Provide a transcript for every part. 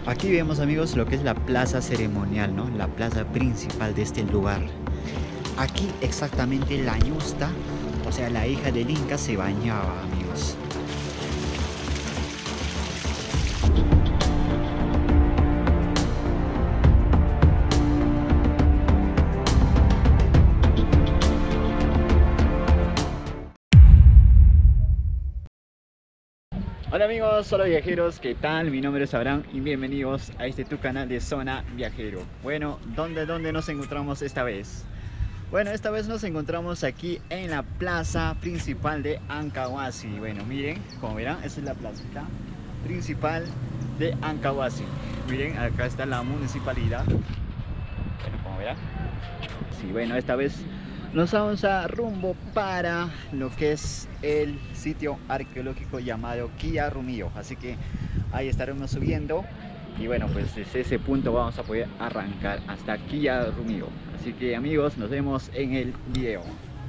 Aquí vemos, amigos, lo que es la plaza ceremonial, ¿no? La plaza principal de este lugar. Aquí exactamente la ñusta, o sea, la hija del Inca, se bañaba, amigos. Hola amigos, hola viajeros, ¿qué tal? Mi nombre es Abraham y bienvenidos a este tu canal de Zona Viajero. Bueno, ¿dónde nos encontramos esta vez? Bueno, esta vez nos encontramos aquí en la plaza principal de Ancahuasi. Bueno, miren, como verán, esta es la placita principal de Ancahuasi. Miren, acá está la municipalidad. Bueno, como verán. Sí, bueno, esta vez nos vamos a rumbo para lo que es el sitio arqueológico llamado Quillarrumillo. Así que ahí estaremos subiendo. Y bueno, pues desde ese punto vamos a poder arrancar hasta Quillarrumillo. Así que amigos, nos vemos en el video.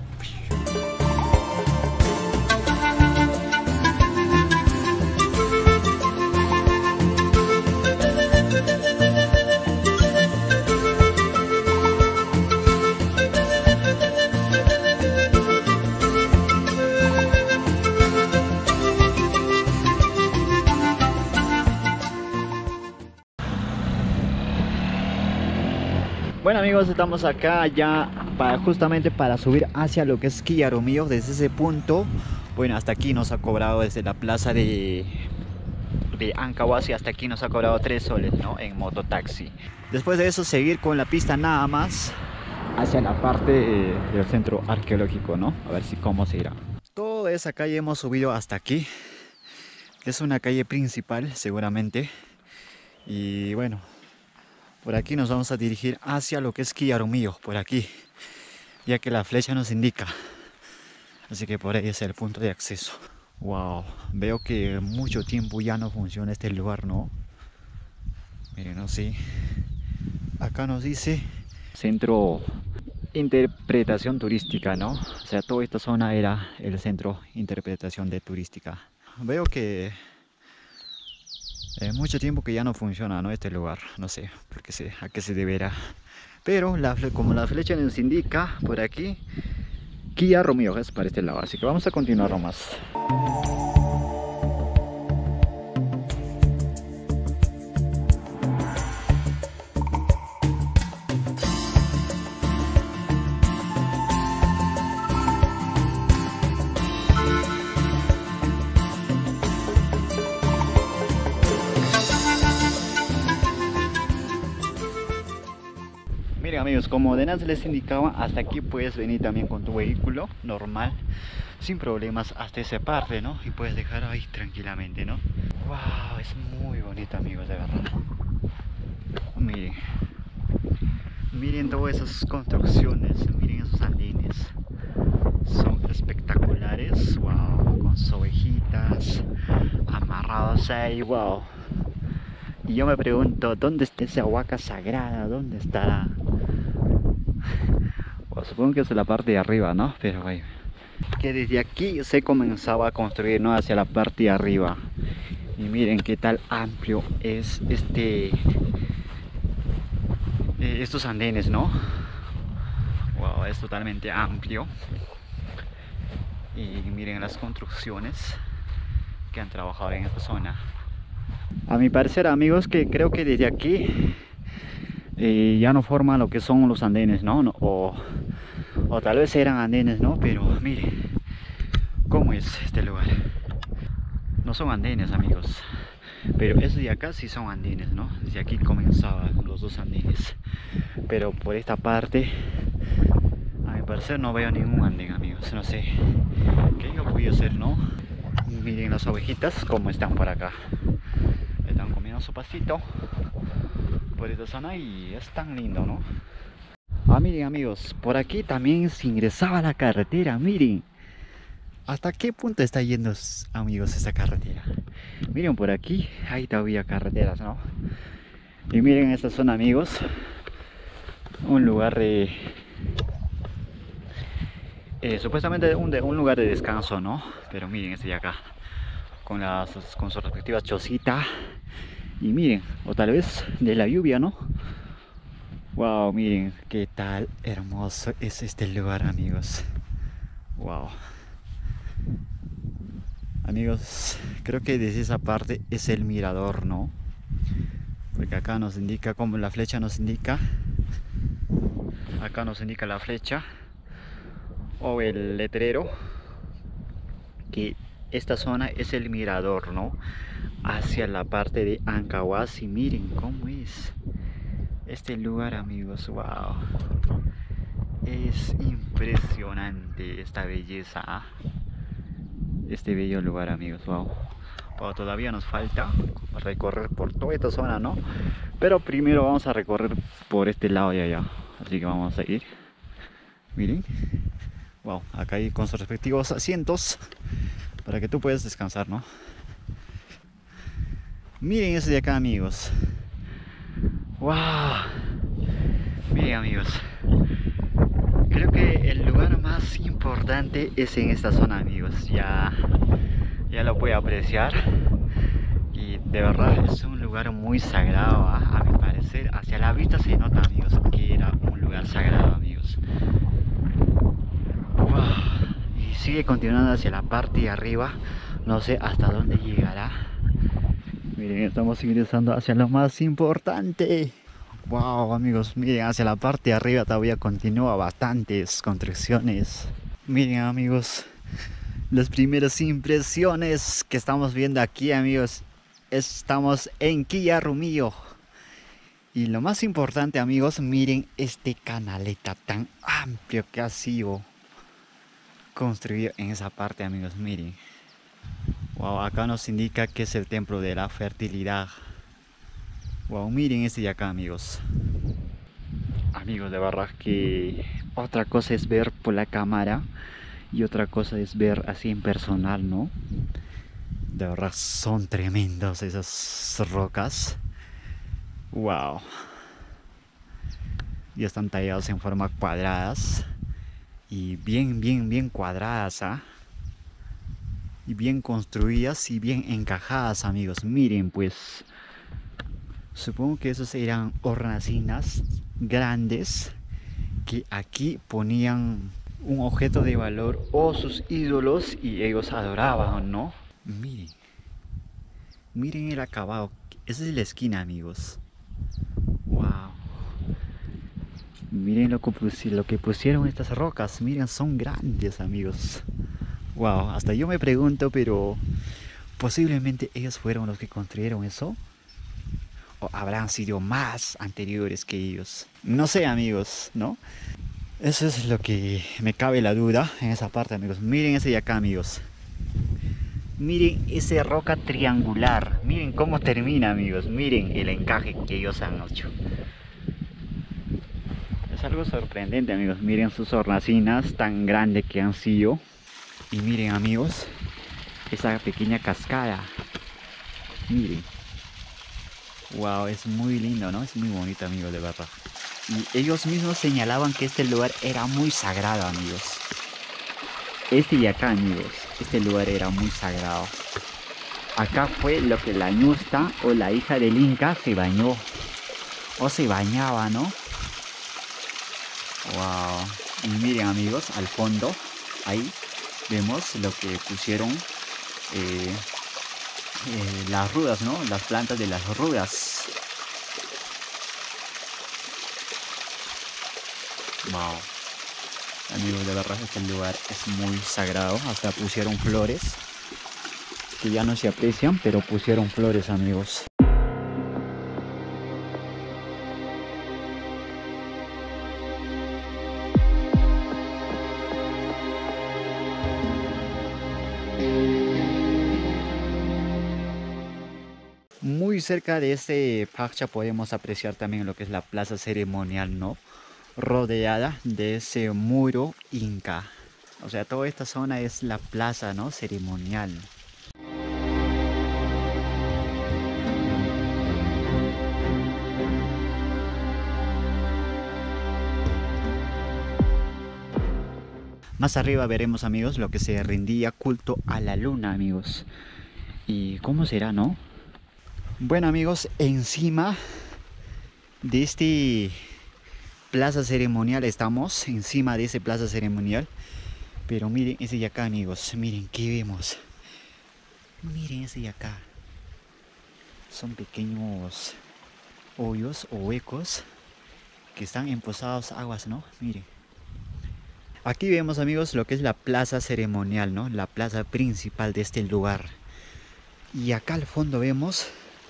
Bueno amigos, estamos acá ya justamente para subir hacia lo que es Quillarrumillo. Desde ese punto, bueno, hasta aquí nos ha cobrado desde la plaza de Ancahuasi hasta aquí nos ha cobrado 3 soles, ¿no? En mototaxi. Después de eso seguir con la pista nada más hacia la parte del centro arqueológico, ¿no? A ver si cómo se irá. Toda esa calle hemos subido hasta aquí, que es una calle principal seguramente. Y bueno, por aquí nos vamos a dirigir hacia lo que es Quillarrumillo, por aquí, ya que la flecha nos indica. Así que por ahí es el punto de acceso. Wow, veo que mucho tiempo ya no funciona este lugar, ¿no? Miren, ¿no? Sí. Acá nos dice Centro Interpretación Turística, ¿no? O sea, toda esta zona era el Centro Interpretación de Turística. Veo que mucho tiempo que ya no funciona, ¿no? Este lugar, no sé a qué se deberá. Pero como la flecha nos indica, por aquí, Quillarrumillo es para este lado. Así que vamos a continuar nomás. Miren amigos, como de nada les indicaba, hasta aquí puedes venir también con tu vehículo normal, sin problemas hasta esa parte, ¿no? Y puedes dejar ahí tranquilamente, ¿no? Wow, es muy bonito amigos, de verdad. Miren, miren todas esas construcciones, miren esos andenes, son espectaculares. Wow, con sus ovejitas amarradas ahí, wow. Y yo me pregunto, ¿dónde está esa huaca sagrada? ¿Dónde estará? Bueno, supongo que es la parte de arriba, ¿no? Pero bueno, que desde aquí se comenzaba a construir, ¿no? Hacia la parte de arriba. Y miren qué tal amplio es estos andenes, ¿no? Wow, es totalmente amplio. Y miren las construcciones que han trabajado en esta zona. A mi parecer amigos, que creo que desde aquí ya no forman lo que son los andenes, ¿no? O tal vez eran andenes, ¿no? Pero miren cómo es este lugar. No son andenes amigos, pero esos de acá sí son andenes, ¿no? Desde aquí comenzaban los dos andenes. Pero por esta parte, a mi parecer no veo ningún andén amigos. No sé qué haya podido ser, ¿no? Y miren las ovejitas cómo están por acá. Están comiendo su pasito por esta zona y es tan lindo, ¿no? Ah, miren amigos, por aquí también se ingresaba a la carretera, miren. ¿Hasta qué punto está yendo, amigos, esta carretera? Miren por aquí, hay todavía carreteras, ¿no? Y miren esta zona, amigos, un lugar de... supuestamente un lugar de descanso, ¿no? Pero miren este de acá, con sus respectivas chocitas. Y miren, o tal vez de la lluvia, ¿no? Wow, miren qué tal hermoso es este lugar, amigos. Wow. Amigos, creo que desde esa parte es el mirador, ¿no? Porque acá nos indica, como la flecha nos indica, acá nos indica la flecha o el letrero, que esta zona es el mirador, ¿no? Hacia la parte de Ancahuasi. Miren cómo es este lugar, amigos. Wow, es impresionante esta belleza, ¿ah? Este bello lugar, amigos. Wow. Wow, todavía nos falta recorrer por toda esta zona, ¿no? Pero primero vamos a recorrer por este lado de allá, así que vamos a ir. Miren, wow, acá hay con sus respectivos asientos para que tú puedas descansar, ¿no? Miren ese de acá, amigos. Wow, miren, amigos, creo que el lugar más importante es en esta zona, amigos. Ya lo puedo apreciar. Y de verdad es un lugar muy sagrado, a mi parecer. Hacia la vista se nota, amigos, que era un lugar sagrado, amigos. Wow. Y sigue continuando hacia la parte de arriba. No sé hasta dónde llegará. Miren, estamos ingresando hacia lo más importante. Wow, amigos, miren, hacia la parte de arriba todavía continúa bastantes construcciones. Miren, amigos, las primeras impresiones que estamos viendo aquí, amigos. Estamos en Quillarrumillo. Y lo más importante, amigos, miren este canaleta tan amplio que ha sido construido en esa parte, amigos. Miren. Wow, acá nos indica que es el templo de la fertilidad. Wow, miren este de acá, amigos. Amigos, de verdad que otra cosa es ver por la cámara y otra cosa es ver así en personal, ¿no? De verdad son tremendos esas rocas. Wow. Y están tallados en forma cuadradas. Y bien cuadradas, ¿ah? Y bien construidas y bien encajadas, amigos. Miren, pues. Supongo que esos eran hornacinas grandes que aquí ponían un objeto de valor o sus ídolos y ellos adoraban, ¿no? Miren. Miren el acabado. Esa es la esquina, amigos. Wow. Miren lo que pusieron estas rocas. Miren, son grandes, amigos. Wow, hasta yo me pregunto, pero posiblemente ellos fueron los que construyeron eso. O habrán sido más anteriores que ellos. No sé, amigos, ¿no? Eso es lo que me cabe la duda en esa parte, amigos. Miren ese de acá, amigos. Miren esa roca triangular. Miren cómo termina, amigos. Miren el encaje que ellos han hecho. Es algo sorprendente, amigos. Miren sus hornacinas tan grandes que han sido. Y miren, amigos, esa pequeña cascada. Miren. Wow, es muy lindo, ¿no? Es muy bonito, amigos, de verdad. Y ellos mismos señalaban que este lugar era muy sagrado, amigos. Este de acá, amigos, este lugar era muy sagrado. Acá fue lo que la ñusta o la hija del Inca se bañó. O se bañaba, ¿no? Wow. Y miren, amigos, al fondo, ahí vemos lo que pusieron las rudas, ¿no? Las plantas de las rudas. Wow. Amigos, de verdad este lugar es muy sagrado. Hasta pusieron flores que ya no se aprecian, pero pusieron flores, amigos. Muy cerca de este pacha podemos apreciar también lo que es la plaza ceremonial, ¿no? Rodeada de ese muro inca. O sea, toda esta zona es la plaza, ¿no? Ceremonial. Más arriba veremos, amigos, lo que se rendía culto a la luna, amigos. ¿Y cómo será, no? Bueno amigos, encima de este plaza ceremonial estamos, encima de ese plaza ceremonial. Pero miren ese de acá amigos, miren qué vemos. Miren ese de acá. Son pequeños hoyos o huecos que están empozados aguas, ¿no? Miren. Aquí vemos amigos lo que es la plaza ceremonial, ¿no? La plaza principal de este lugar. Y acá al fondo vemos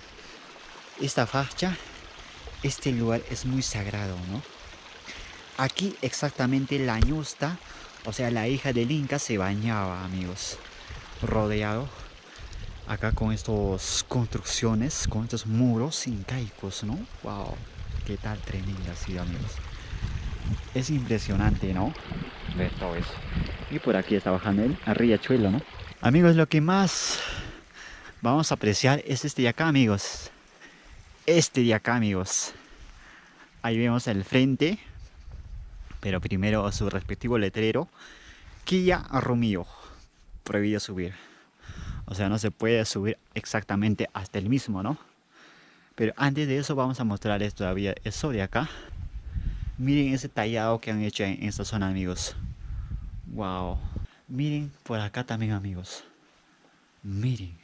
esta facha. Este lugar es muy sagrado, ¿no? Aquí exactamente la ñusta, o sea la hija del Inca, se bañaba amigos. Rodeado acá con estas construcciones, con estos muros incaicos, ¿no? Wow, qué tal tremenda ciudad amigos. Es impresionante, ¿no? Ver todo eso. Y por aquí está bajando el riachuelo, ¿no? Amigos, lo que más vamos a apreciar es este de acá amigos. Este de acá amigos. Ahí vemos el frente, pero primero su respectivo letrero. Quilla Rumillo, prohibido subir. O sea, no se puede subir exactamente hasta el mismo, ¿no? Pero antes de eso vamos a mostrarles todavía eso de acá. Miren ese tallado que han hecho en esta zona amigos. Wow. Miren por acá también amigos. Miren.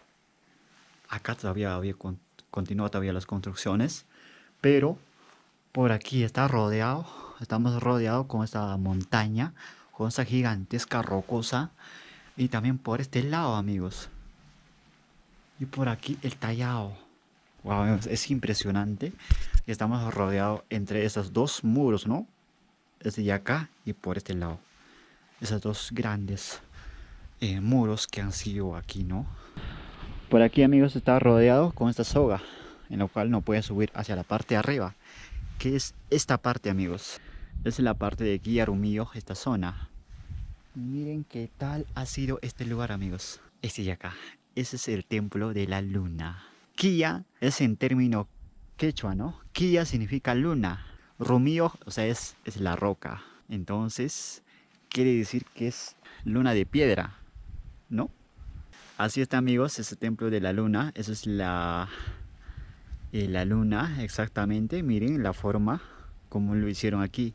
Acá todavía continúa todavía las construcciones. Pero por aquí está rodeado. Estamos rodeados con esta montaña. Con esta gigantesca rocosa. Y también por este lado amigos. Y por aquí el tallado. Wow, es impresionante. Y estamos rodeados entre esos dos muros, ¿no? Este de acá y por este lado. Esos dos grandes muros que han sido aquí, ¿no? Por aquí amigos está rodeado con esta soga, en la cual no puede subir hacia la parte de arriba. Que es esta parte amigos. Es la parte de Quilla Rumillo, esta zona. Miren qué tal ha sido este lugar amigos. Este de acá. Ese es el templo de la luna. Quilla es en término quechua, ¿no? Quilla significa luna. Rumillo, o sea, es la roca. Entonces, quiere decir que es luna de piedra, ¿no? Así está, amigos, ese templo de la luna. Eso es la luna, exactamente. Miren la forma, como lo hicieron aquí.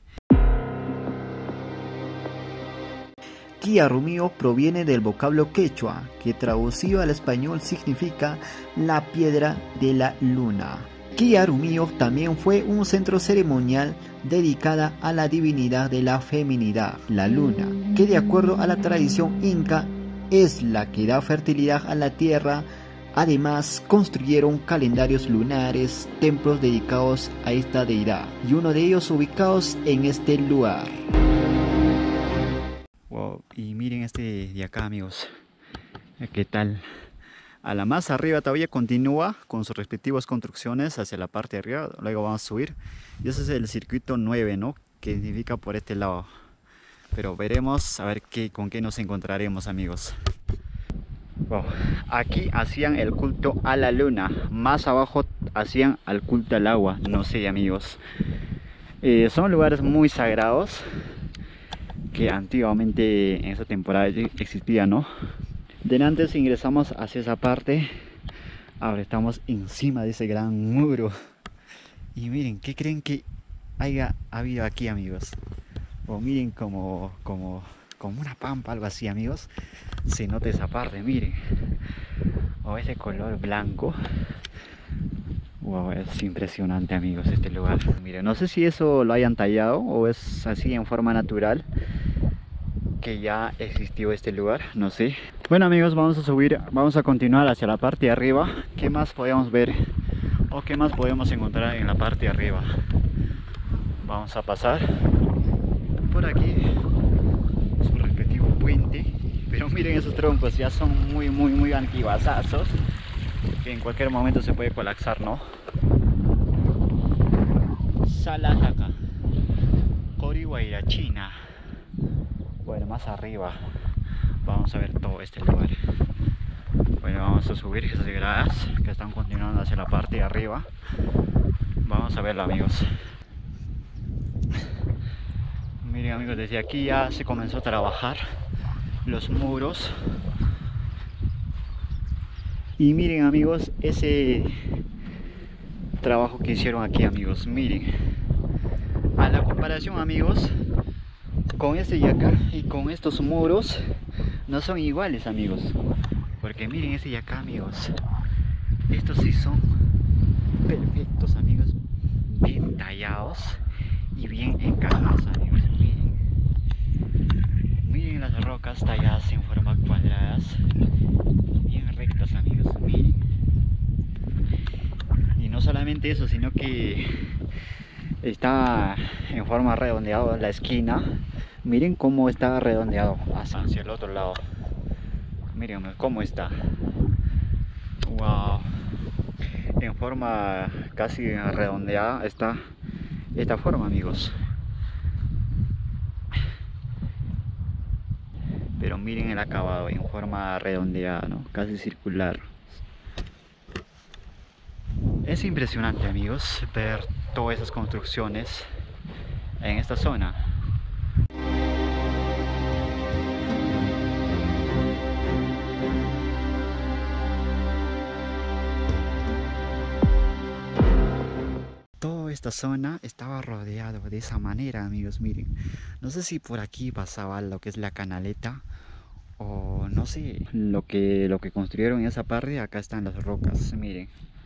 Quilla Rumillo proviene del vocablo quechua, que traducido al español significa la piedra de la luna. Quilla Rumillo también fue un centro ceremonial dedicada a la divinidad de la feminidad, la luna, que de acuerdo a la tradición inca es la que da fertilidad a la tierra. Además, construyeron calendarios lunares, templos dedicados a esta deidad, y uno de ellos ubicados en este lugar. Wow, y miren este de acá amigos, ¿qué tal? A la más arriba todavía continúa con sus respectivas construcciones hacia la parte de arriba, luego vamos a subir. Y ese es el circuito 9, ¿no? Que significa por este lado. Pero veremos a ver con qué nos encontraremos amigos. Wow. Aquí hacían el culto a la luna, más abajo hacían el culto al agua, no sé amigos. Son lugares muy sagrados que antiguamente en esa temporada existían, ¿no? De antes ingresamos hacia esa parte. Ahora estamos encima de ese gran muro. Y miren, ¿qué creen que haya habido aquí amigos? O miren como una pampa, algo así amigos. Se nota esa parte, miren. O ese color blanco. Wow, es impresionante amigos este lugar. Miren, no sé si eso lo hayan tallado o es así en forma natural, que ya existió este lugar, no sé. Bueno amigos, vamos a subir, vamos a continuar hacia la parte de arriba. ¿Qué más podemos ver o qué más podemos encontrar en la parte de arriba? Vamos a pasar por aquí su respectivo puente. Pero miren esos troncos, ya son muy antiguazazos, que en cualquier momento se puede colapsar, ¿no? Salataca, Corihuayrachina. Bueno, más arriba vamos a ver todo este lugar. Bueno, vamos a subir esas gradas que están continuando hacia la parte de arriba. Vamos a verlo amigos. Miren amigos, desde aquí ya se comenzó a trabajar los muros. Y miren amigos, ese trabajo que hicieron aquí amigos, miren. A la comparación amigos, con este yaca y con estos muros, no son iguales amigos. Porque miren ese yaca amigos, estos sí son perfectos amigos, bien tallados y bien encajados amigos. Miren las rocas talladas en forma cuadradas, bien rectas amigos, miren. Y no solamente eso, sino que está en forma redondeada la esquina. Miren cómo está redondeado hacia el otro lado. Miren cómo está. Wow. En forma casi redondeada está esta forma amigos. Pero miren el acabado en forma redondeada, ¿no? Casi circular. Es impresionante amigos ver todas esas construcciones en esta zona. Toda esta zona estaba rodeado de esa manera amigos, miren. No sé si por aquí pasaba lo que es la canaleta o no sé lo que construyeron en esa parte. Acá están las rocas, miren.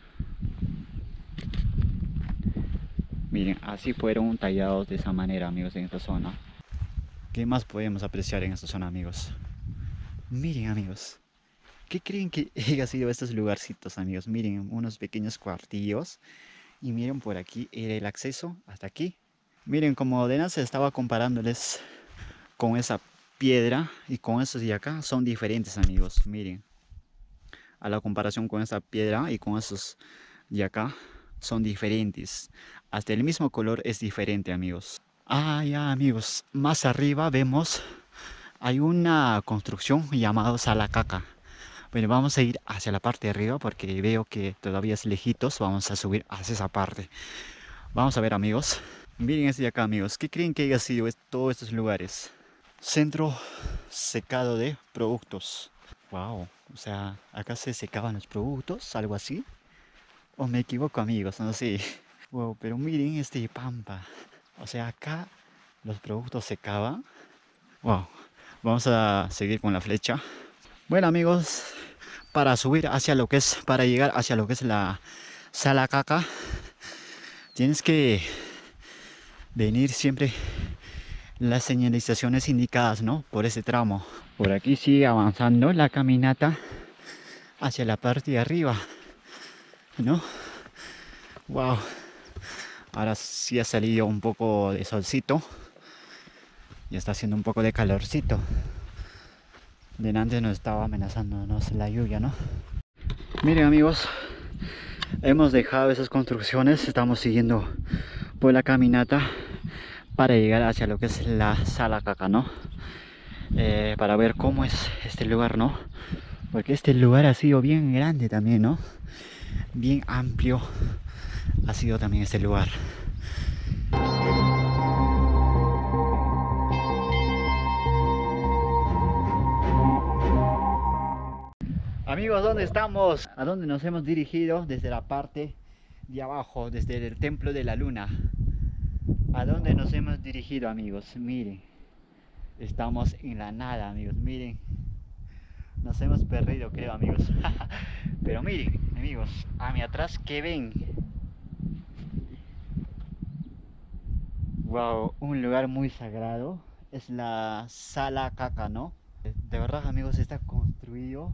Miren, así fueron tallados de esa manera amigos en esta zona. ¿Qué más podemos apreciar en esta zona amigos? Miren amigos, ¿qué creen que haya sido estos lugarcitos amigos? Miren, unos pequeños cuartillos. Y miren por aquí era el acceso hasta aquí. Miren, como de nada se estaba comparándoles con esa piedra y con estos de acá. Son diferentes amigos, miren. A la comparación con esta piedra y con esos de acá son diferentes. Hasta el mismo color es diferente amigos. Ah, ya amigos, más arriba vemos hay una construcción llamada Salacaca. Bueno, vamos a ir hacia la parte de arriba porque veo que todavía es lejitos. Vamos a subir hacia esa parte. Vamos a ver amigos. Miren este de acá amigos. ¿Qué creen que haya sido todos estos lugares? Centro secado de productos. Wow. O sea, acá se secaban los productos, algo así. O me equivoco amigos, no sé. Wow, pero miren este pampa. O sea, acá los productos secaban. Wow. Vamos a seguir con la flecha. Bueno amigos, para subir hacia lo que es, para llegar hacia lo que es la Salacaca, tienes que venir siempre las señalizaciones indicadas, ¿no? Por ese tramo. Por aquí sigue avanzando la caminata hacia la parte de arriba, ¿no? Wow. Ahora sí ha salido un poco de solcito. Ya está haciendo un poco de calorcito. Delante nos estaba amenazándonos la lluvia, ¿no? Miren amigos, hemos dejado esas construcciones, estamos siguiendo por la caminata para llegar hacia lo que es la Salacaca, ¿no? Para ver cómo es este lugar, ¿no? Porque este lugar ha sido bien grande también, ¿no? Bien amplio ha sido también este lugar. Amigos, ¿dónde estamos? ¿A dónde nos hemos dirigido? Desde la parte de abajo, desde el Templo de la Luna. ¿A dónde nos hemos dirigido amigos? Miren, estamos en la nada amigos, miren. Nos hemos perdido creo amigos. Pero miren amigos, a mi atrás, ¿qué ven? Wow, un lugar muy sagrado. Es la Salacaca, ¿no? De verdad amigos, está construido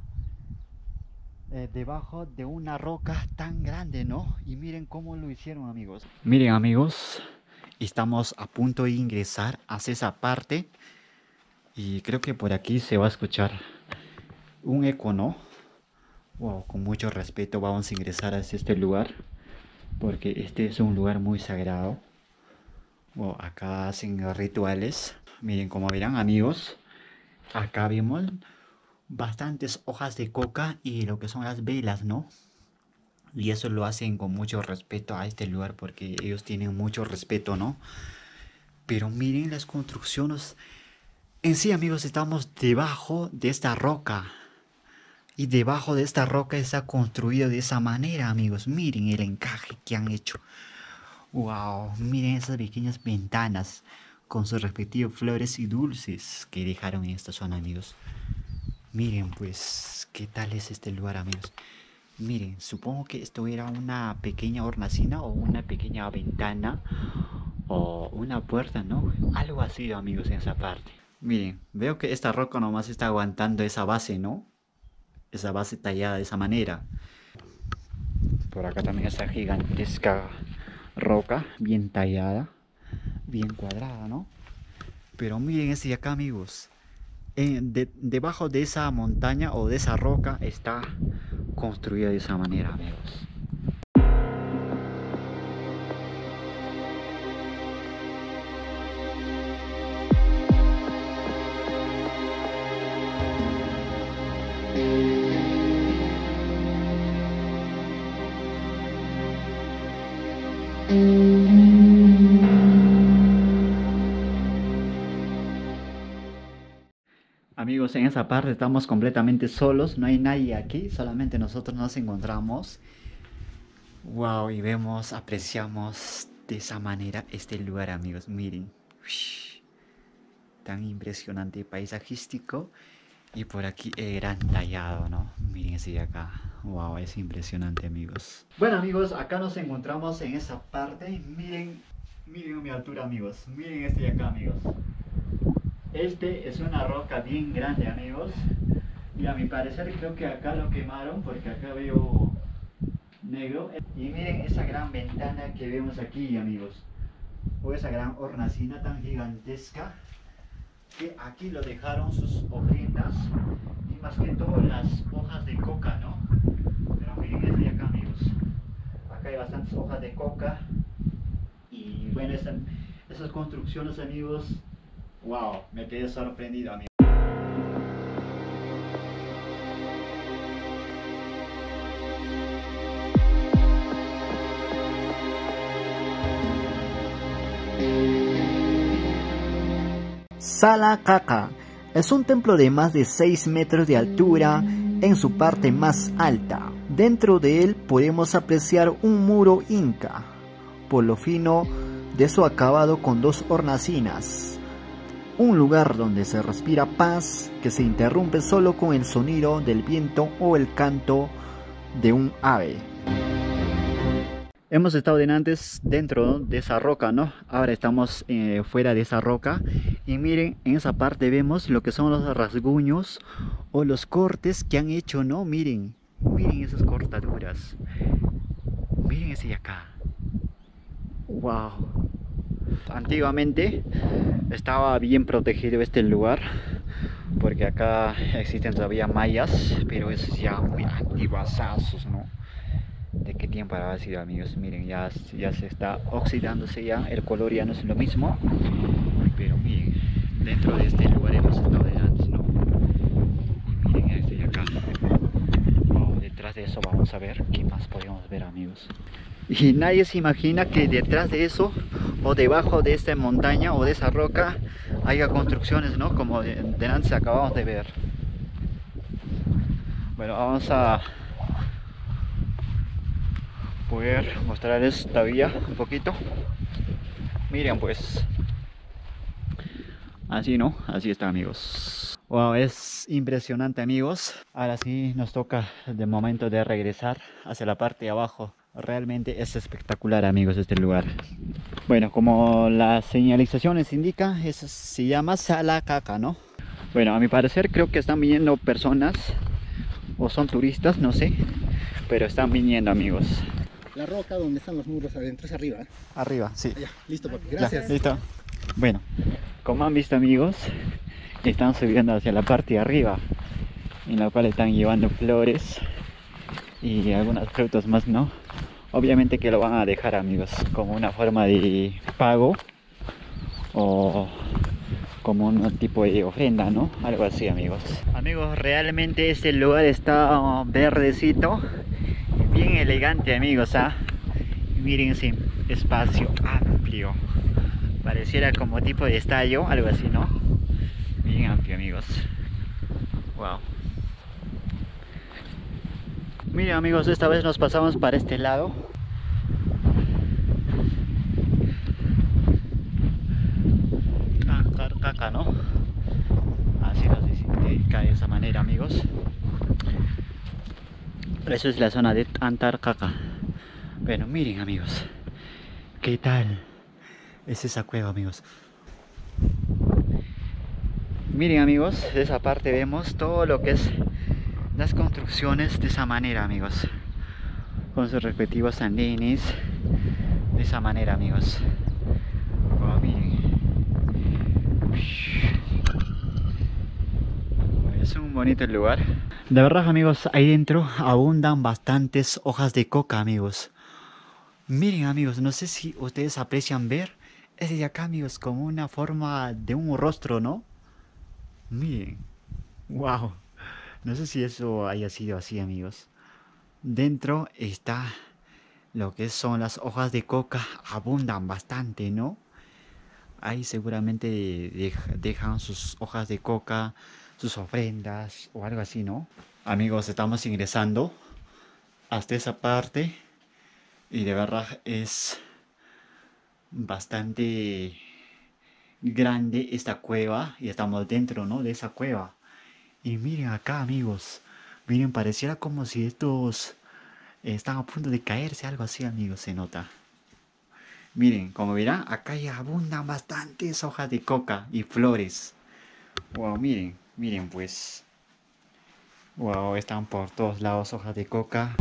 debajo de una roca tan grande, ¿no? Y miren cómo lo hicieron amigos. Miren amigos, estamos a punto de ingresar hacia esa parte. Y creo que por aquí se va a escuchar un eco, ¿no? Wow, con mucho respeto vamos a ingresar hacia este lugar. Porque este es un lugar muy sagrado. Wow, acá hacen rituales. Miren, como verán amigos, acá vemos bastantes hojas de coca y lo que son las velas, ¿no? Y eso lo hacen con mucho respeto a este lugar porque ellos tienen mucho respeto, ¿no? Pero miren las construcciones. En sí, amigos, estamos debajo de esta roca. Y debajo de esta roca está construido de esa manera, amigos. Miren el encaje que han hecho. Wow, miren esas pequeñas ventanas con sus respectivos flores y dulces que dejaron en esta zona, amigos. Miren pues, ¿qué tal es este lugar, amigos? Miren, supongo que esto era una pequeña hornacina o una pequeña ventana o una puerta, ¿no? Algo así, amigos, en esa parte. Miren, veo que esta roca nomás está aguantando esa base, ¿no? Esa base tallada de esa manera. Por acá también esa gigantesca roca, bien tallada, bien cuadrada, ¿no? Pero miren este de acá, amigos. Debajo de esa montaña o de esa roca está construida de esa manera, amigos. Amigos, en esa parte estamos completamente solos, no hay nadie aquí, solamente nosotros nos encontramos. Wow, y vemos, apreciamos de esa manera este lugar, amigos. Miren, uish, tan impresionante, paisajístico. Y por aquí el gran tallado, ¿no? Miren ese de acá. Wow, es impresionante, amigos. Bueno, amigos, acá nos encontramos en esa parte. Miren, miren mi altura, amigos. Miren este de acá, amigos. Este es una roca bien grande, amigos. Y a mi parecer creo que acá lo quemaron porque acá veo negro. Y miren esa gran ventana que vemos aquí, amigos. O esa gran hornacina tan gigantesca, que aquí lo dejaron sus ofrendas. Y más que todo las hojas de coca, ¿no? Pero miren este de acá, amigos. Acá hay bastantes hojas de coca. Y bueno, esas construcciones, amigos. Wow, me quedé sorprendido, amigo. Sala Caca es un templo de más de 6 metros de altura en su parte más alta. Dentro de él podemos apreciar un muro inca, por lo fino de su acabado con 2 hornacinas. Un lugar donde se respira paz que se interrumpe solo con el sonido del viento o el canto de un ave. Hemos estado antes dentro de esa roca, ¿no? Ahora estamos fuera de esa roca. Y miren, en esa parte vemos lo que son los rasguños o los cortes que han hecho, ¿no? Miren, miren esas cortaduras. Miren ese de acá. Wow. Antiguamente estaba bien protegido este lugar porque acá existen todavía mayas, pero es ya muy antiguazazos, ¿no? ¿De qué tiempo habrá sido, amigos? Miren, ya se está oxidándose ya, el color ya no es lo mismo. Pero miren, dentro de este lugar hemos estado de antes, ¿no? Y miren este de acá. Wow, detrás de eso vamos a ver qué más podemos ver, amigos. Y nadie se imagina que detrás de eso, o debajo de esta montaña o de esa roca, haya construcciones, ¿no? Como de antes acabamos de ver. Bueno, vamos a poder mostrarles todavía un poquito. Miren pues, así, ¿no? Así está, amigos. Wow, es impresionante, amigos. Ahora sí nos toca de momento de regresar hacia la parte de abajo. Realmente es espectacular, amigos, este lugar. Bueno, como las señalizaciones indican, eso se llama Sala Caca, ¿no? Bueno, a mi parecer creo que están viniendo personas o son turistas, no sé, pero están viniendo, amigos. La roca donde están los muros adentro es arriba, ¿eh? Arriba, sí. Ya, listo, papi. Gracias. Ya, listo. Bueno, como han visto, amigos, están subiendo hacia la parte de arriba, en la cual están llevando flores y algunos frutos más, ¿no? Obviamente que lo van a dejar, amigos, como una forma de pago o como un tipo de ofrenda, ¿no? Algo así, amigos. Amigos, realmente este lugar está verdecito, bien elegante, amigos, ¿ah? Miren ese espacio amplio. Pareciera como tipo de estadio, algo así, ¿no? Bien amplio, amigos. Wow. Miren amigos, esta vez nos pasamos para este lado. Caca, ¿no? Así nos indica de esa manera, amigos. Eso es la zona de Antarcaca. Bueno, miren amigos, ¿qué tal es esa cueva, amigos? Miren amigos, de esa parte vemos todo lo que es las construcciones de esa manera, amigos, con sus respectivos andenes, de esa manera, amigos. Oh, miren. Es un bonito lugar. De verdad amigos, ahí dentro abundan bastantes hojas de coca, amigos. Miren amigos, no sé si ustedes aprecian ver, es de acá amigos, como una forma de un rostro, ¿no? Miren, wow, no sé si eso haya sido así, amigos. Dentro está lo que son las hojas de coca, abundan bastante, ¿no? Ahí seguramente dejan sus hojas de coca, sus ofrendas o algo así, ¿no? Amigos, estamos ingresando hasta esa parte y de verdad es bastante grande esta cueva y estamos dentro, ¿no?, de esa cueva. Y miren acá amigos, miren, pareciera como si estos están a punto de caerse, algo así amigos, se nota. Miren, como verán, acá ya abundan bastantes hojas de coca y flores. Wow, miren, miren pues. Wow, están por todos lados hojas de coca.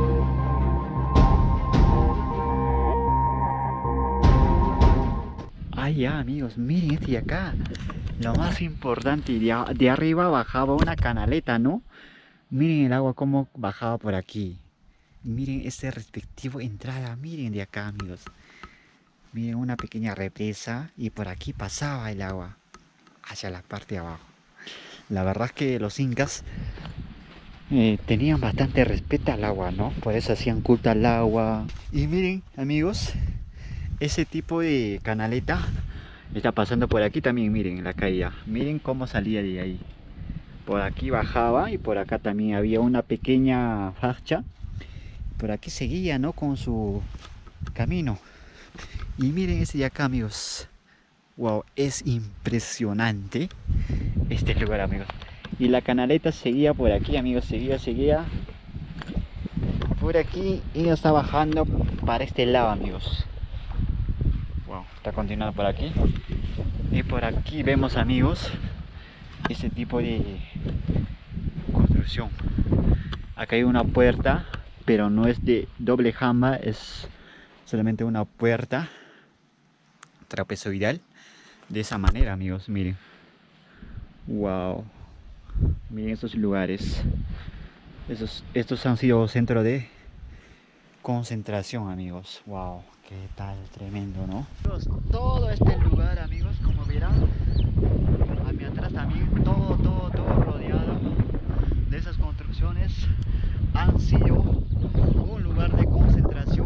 Ah, ya amigos, miren este de acá. Lo más importante, de arriba bajaba una canaleta, ¿no? Miren el agua como bajaba por aquí. Miren este respectivo entrada, miren de acá amigos. Miren una pequeña represa y por aquí pasaba el agua hacia la parte de abajo. La verdad es que los incas tenían bastante respeto al agua, ¿no? Por eso hacían culto al agua. Y miren amigos, ese tipo de canaleta está pasando por aquí también, miren la caída. Miren cómo salía de ahí. Por aquí bajaba y por acá también había una pequeña facha. Por aquí seguía, ¿no?, con su camino. Y miren este de acá amigos. Wow, es impresionante este lugar amigos. Y la canaleta seguía por aquí amigos, seguía por aquí y está bajando para este lado amigos. Wow, está continuando por aquí. Y por aquí vemos amigos este tipo de construcción. Acá hay una puerta, pero no es de doble jamba, es solamente una puerta trapezoidal. De esa manera amigos, miren. Wow, miren estos lugares. Estos han sido centro de concentración amigos. Wow, qué tal, tremendo, ¿no? Todo este lugar amigos, como verán, a mi atrás también todo rodeado de esas construcciones han sido un lugar de concentración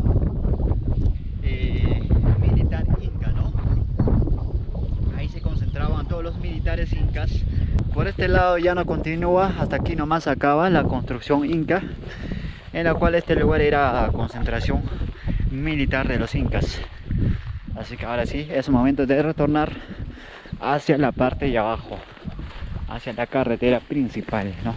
militar inca, ¿no? Ahí se concentraban todos los militares incas. Por este lado ya no continúa, hasta aquí nomás acaba la construcción inca, en la cual este lugar era concentración militar de los incas. Así que ahora sí, es momento de retornar hacia la parte de abajo, hacia la carretera principal, ¿no?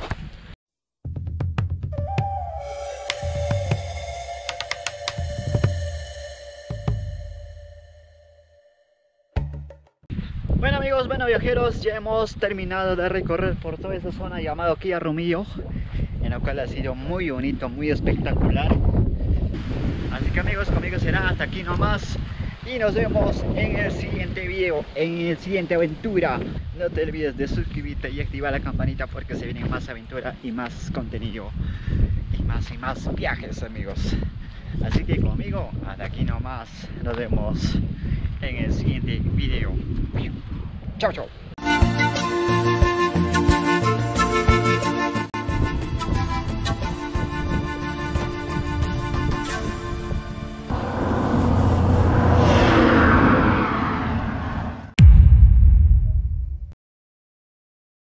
Bueno amigos, bueno viajeros, ya hemos terminado de recorrer por toda esa zona llamada Quilla Rumillo, en la cual ha sido muy bonito, muy espectacular. Así que amigos, conmigo será hasta aquí nomás y nos vemos en el siguiente video, en el siguiente aventura. No te olvides de suscribirte y activar la campanita porque se vienen más aventuras y más contenido y más viajes amigos. Así que conmigo hasta aquí nomás, nos vemos en el siguiente video. Chao, chao.